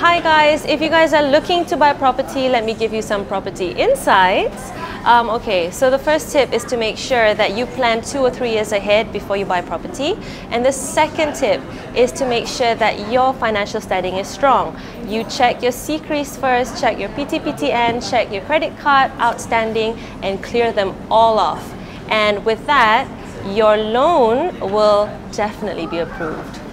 Hi guys, if you guys are looking to buy property, let me give you some property insights. Okay, so the first tip is to make sure that you plan 2 or 3 years ahead before you buy property. And the second tip is to make sure that your financial standing is strong. You check your CCREs first, check your PTPTN, check your credit card outstanding, and clear them all off. And with that, your loan will definitely be approved.